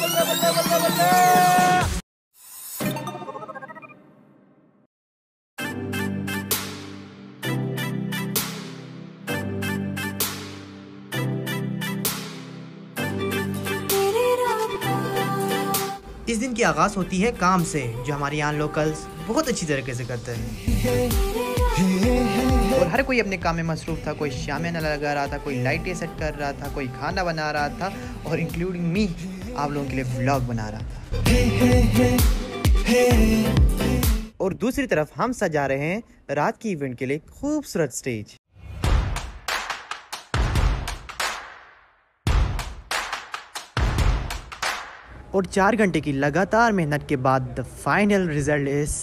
इस दिन की आगाज़ होती है काम से, जो हमारे यहाँ लोकल्स बहुत अच्छी तरीके से करते हैं। और हर कोई अपने काम में मसरूफ़ था। कोई शामियाना लगा रहा था, कोई लाइटें सेट कर रहा था, कोई खाना बना रहा था, और इंक्लूडिंग मी आप लोगों के लिए व्लॉग बना रहा था। और दूसरी तरफ हम सजा रहे हैं रात की इवेंट के लिए खूबसूरत स्टेज। और 4 घंटे की लगातार मेहनत के बाद the final result is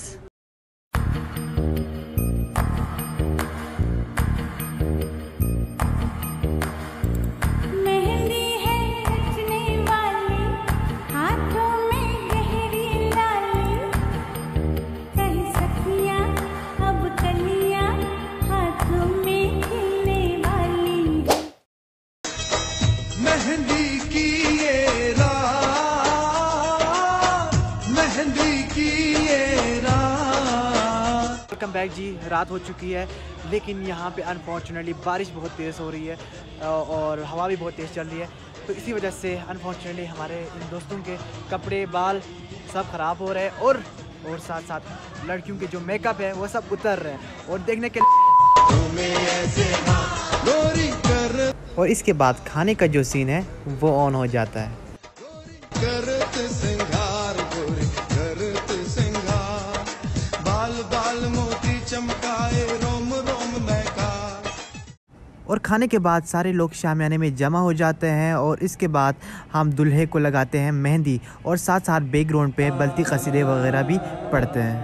welcome back जी। रात हो चुकी है, लेकिन यहाँ पे अनफॉर्चुनेटली बारिश बहुत तेज़ हो रही है और हवा भी बहुत तेज़ चल रही है। तो इसी वजह से अनफॉर्चुनेटली हमारे इन दोस्तों के कपड़े बाल सब ख़राब हो रहे हैं और साथ साथ लड़कियों के जो मेकअप है वो सब उतर रहे हैं। और देखने के और इसके बाद खाने का जो सीन है वो ऑन हो जाता है। और खाने के बाद सारे लोग शामियाने में जमा हो जाते हैं और इसके बाद हम दूल्हे को लगाते हैं मेहंदी और साथ साथ बैकग्राउंड पे बल्ती कसीदे वगैरह भी पढ़ते हैं।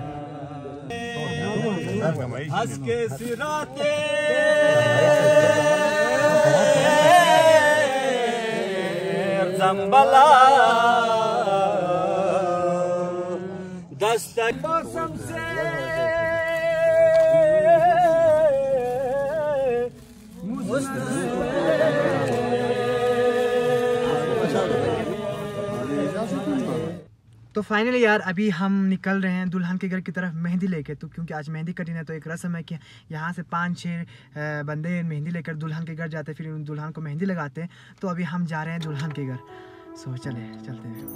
तो फाइनली यार अभी हम निकल रहे हैं दुल्हन के घर की तरफ मेहंदी लेके। तो क्योंकि आज मेहंदी कटिंग है तो एक रस्म है कि यहाँ से 5-6 बंदे मेहंदी लेकर दुल्हन के घर जाते हैं, फिर दुल्हन को मेहंदी लगाते हैं। तो अभी हम जा रहे हैं दुल्हन के घर। सो चलते हैं।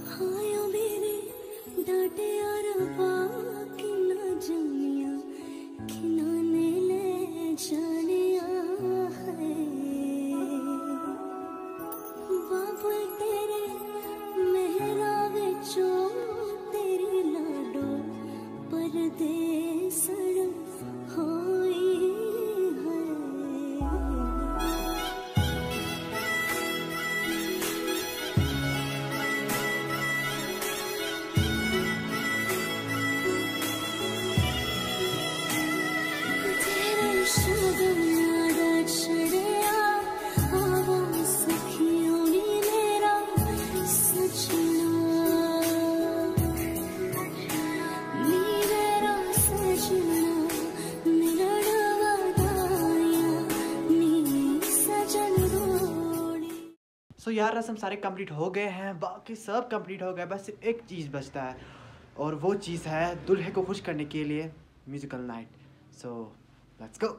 सो यार रस्म सारे कंप्लीट हो गए हैं, बाकी सब कंप्लीट हो गए, बस एक चीज़ बचता है और वो चीज़ है दूल्हे को खुश करने के लिए musical night. So let's go.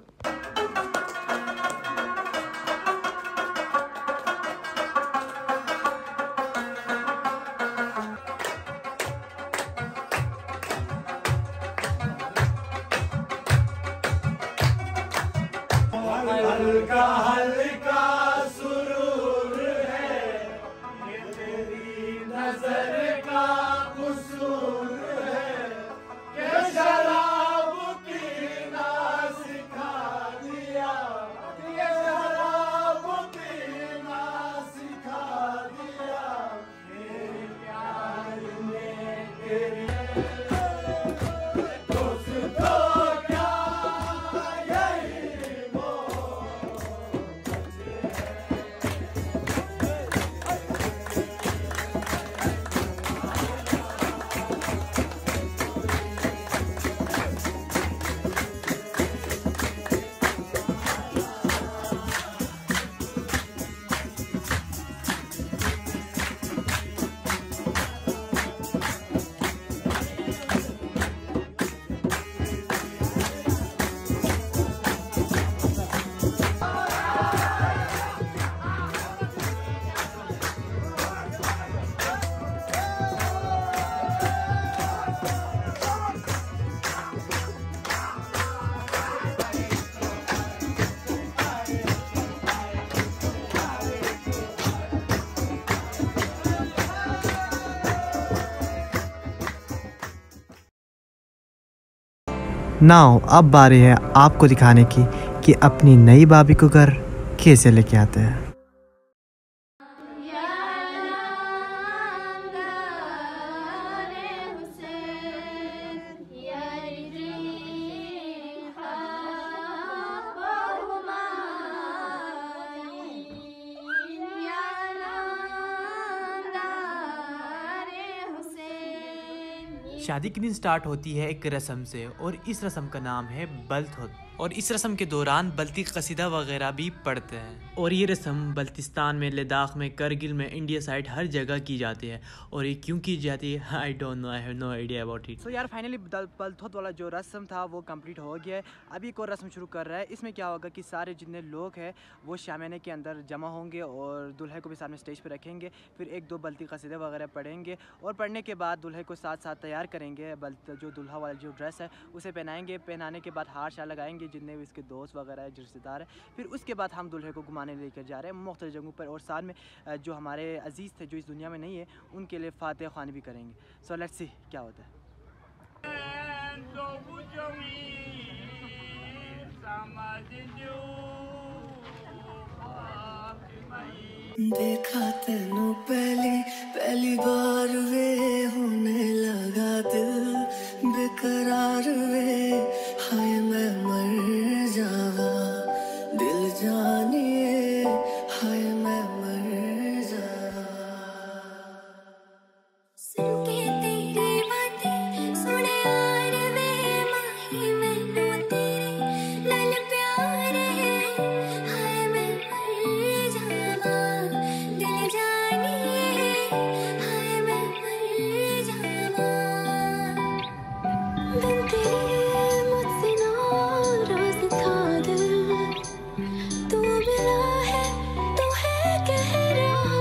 हल्का हल्का सुरूर है, ये तेरी नजर का कसूर है, कि शराब पीना सिखा दिया, ये शराब पीना सिखा दिया, मेरे प्यार ने तेरी नाउ अब बारी है आपको दिखाने की कि अपनी नई भाभी को घर कैसे लेके आते हैं। शादी के दिन स्टार्ट होती है एक रस्म से और इस रस्म का नाम है बल्त और इस रस्म के दौरान बल्ती कसीदा वगैरह भी पढ़ते हैं और ये रस्म बल्तिस्तान में, लद्दाख में, करगिल में, इंडिया साइड हर जगह की जाती है। और ये क्यों की जाती है I don't know, I have no idea about it. So यार फाइनली बल्त वाला जो रस्म था वो कंप्लीट हो गया है। अभी एक और रस्म शुरू कर रहा है। इसमें क्या होगा कि सारे जितने लोग हैं वो शामियाने के अंदर जमा होंगे और दूल्हे को भी सामने स्टेज पर रखेंगे। फिर एक दो बल्ती कसीदे वगैरह पढ़ेंगे और पढ़ने के बाद दूल्हे को साथ साथ तैयार करेंगे। जो दूल्हा वाला जो ड्रेस है उसे पहनाएंगे। पहनाने के बाद हार शार लगाएंगे जितने भी इसके दोस्त वगैरह है, रिश्तेदार है। फिर उसके बाद हम दूल्हे को घुमाने लेकर जा रहे हैं मुख्तलिफ जगहों पर और साथ में जो हमारे अजीज़ थे जो इस दुनिया में नहीं है उनके लिए फातिहा ख़्वानी भी करेंगे। सो लेट्स सी क्या होता है। देखा तेनू पहली बार वे होने लगा दिल बेकरार वे, हाय मैं मर जावा दिल जानिए, हाय मैं मर जावा। सुन के तेरी बातें सुने यार वे, माही मैनू तेरे नाल प्यार है, हाय मैं मर जावा दिल जानिए, हाय मैं मर जावा। बिन तेरे मुझसे नाराज़ था दिल, तू मिला है तो है कह रहा।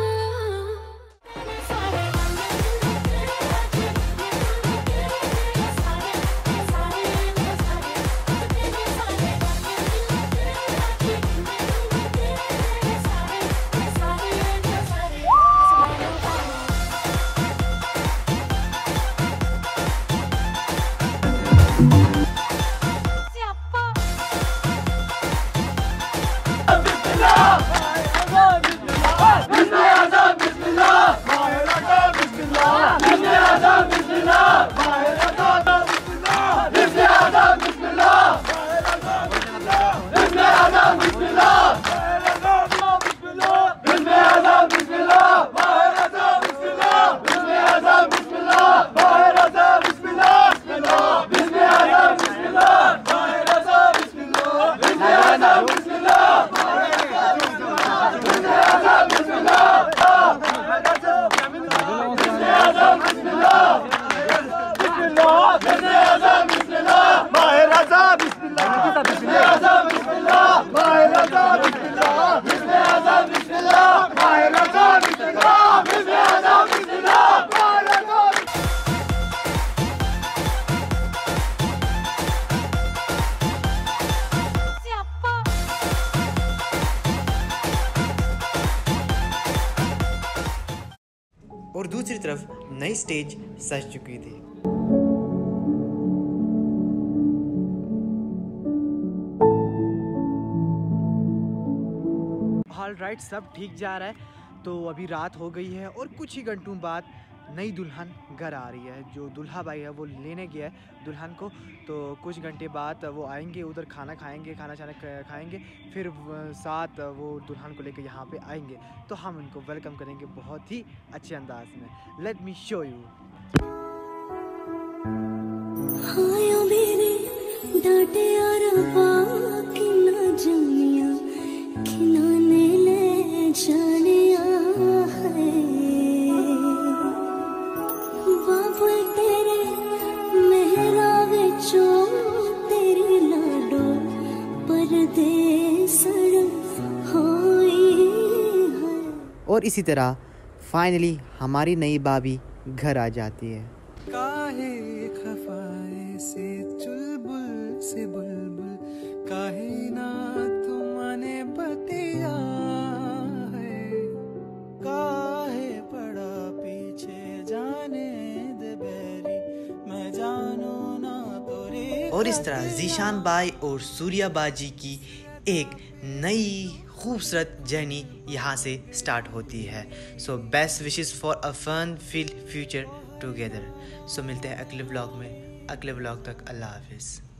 और दूसरी तरफ नई स्टेज सज चुकी थी। ऑल राइट, सब ठीक जा रहा है। तो अभी रात हो गई है और कुछ ही घंटों बाद नई दुल्हन घर आ रही है। जो दूल्हा भाई है वो लेने गया है दुल्हन को। तो कुछ घंटे बाद वो आएंगे, उधर खाना खाएंगे, खाना खाएंगे, फिर साथ वो दुल्हन को लेकर यहाँ पे आएंगे। तो हम उनको वेलकम करेंगे बहुत ही अच्छे अंदाज में। Let me show you. डांटे और बाकी ना जानिया, खिलाने ले जानिया है। बाबू तेरे मेहरा विचो तेरी लाडो परदेसड़ होई है। और इसी तरह फाइनली हमारी नई भाभी घर आ जाती है। काहे खफाए से चुलबुल से बुलबुल, काहे ना तुमने बतिया है, काहे पड़ा पीछे जाने दे बैरी, मैं जानू ना तोरी और इस तरह जीशान भाई और सूर्या बाजी की एक नई खूबसूरत जर्नी यहाँ से स्टार्ट होती है। So best wishes for a fun filled future together. So मिलते हैं अगले व्लॉग में। अगले व्लॉग तक अल्लाह हाफिज़।